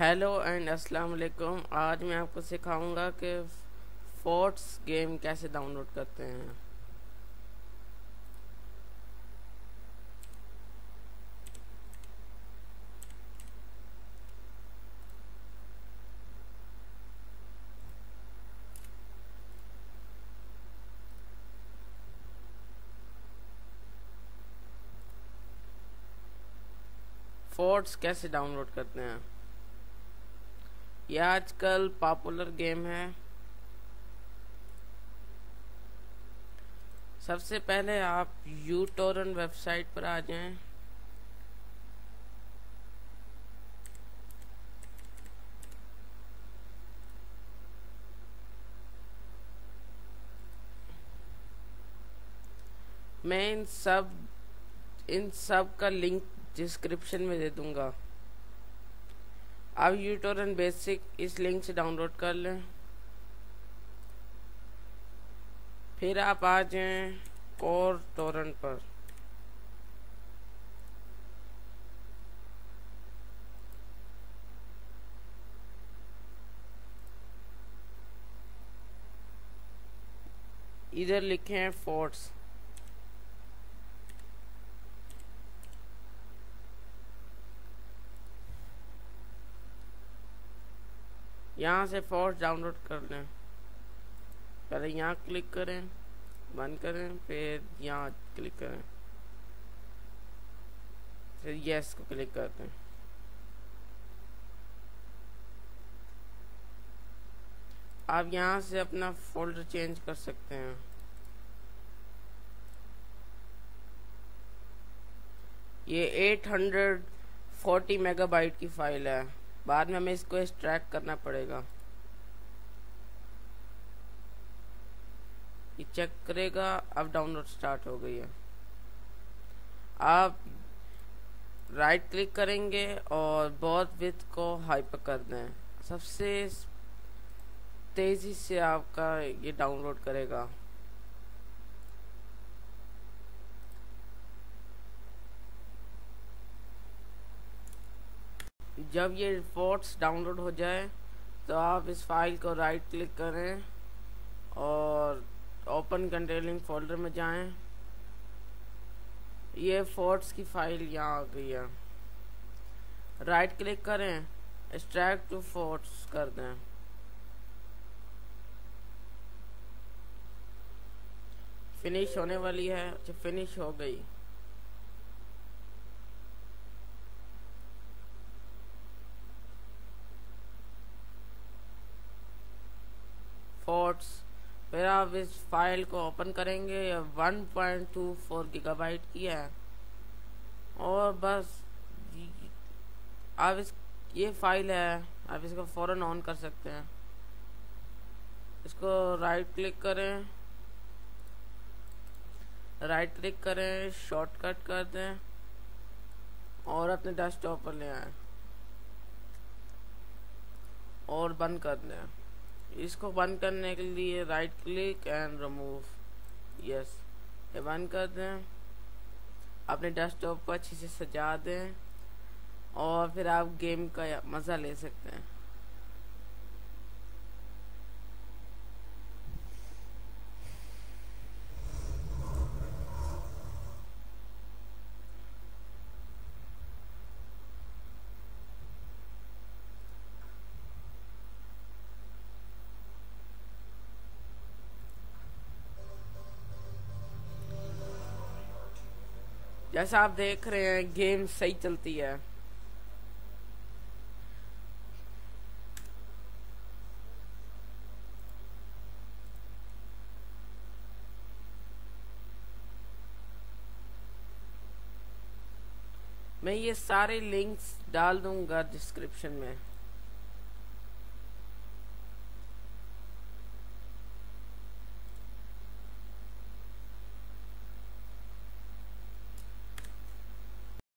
Hello and अस्सलाम वालेकुम। आज मैं आपको सिखाऊंगा कि फोर्ट्स गेम कैसे डाउनलोड करते हैं। फोर्ट्स कैसे डाउनलोड करते हैं, यह आजकल पॉपुलर गेम है। सबसे पहले आप यूटोरन वेबसाइट पर आ जाएं। मैं इन सब का लिंक डिस्क्रिप्शन में दे दूंगा। आप यूटोरन बेसिक इस लिंक से डाउनलोड कर लें। फिर आप आ जाएं कोर टोरेंट पर। इधर लिखे हैं फोर्ट्स। यहाँ से फोर्ट्स डाउनलोड कर लें। पहले यहाँ क्लिक करें, बंद करें, फिर यहाँ क्लिक करें, फिर यस को क्लिक करते हैं। आप यहाँ से अपना फोल्डर चेंज कर सकते हैं। ये 840 मेगाबाइट की फाइल है। बाद में हमें इसको एक्सट्रैक्ट करना पड़ेगा। ये चेक करेगा। अब डाउनलोड स्टार्ट हो गई है। आप राइट क्लिक करेंगे और बहुत विड्थ को हाइपर कर दें। सबसे तेजी से आपका ये डाउनलोड करेगा। जब ये फोर्ट्स डाउनलोड हो जाए तो आप इस फाइल को राइट क्लिक करें और ओपन कंटेनिंग फोल्डर में जाएं। ये फोर्ट्स की फाइल यहाँ आ गई है। राइट क्लिक करें, एक्सट्रैक्ट टू फोर्ट्स कर दें। फिनिश होने वाली है। अच्छा, फिनिश हो गई। फोर्ट्स। फिर आप इस फाइल को ओपन करेंगे। 1.24 गीगाबाइट की है। और बस आप ये फाइल है, आप इसको फौरन ऑन कर सकते हैं। इसको राइट क्लिक करें, शॉर्टकट कर दें और अपने डेस्कटॉप पर ले आए और बंद कर दें। इसको बंद करने के लिए right click and remove, yes, ये बंद कर दें। अपने डेस्कटॉप को अच्छे से सजा दें और फिर आप गेम का मज़ा ले सकते हैं। जैसा आप देख रहे हैं गेम सही चलती है। मैं ये सारे लिंक्स डाल दूंगा डिस्क्रिप्शन में।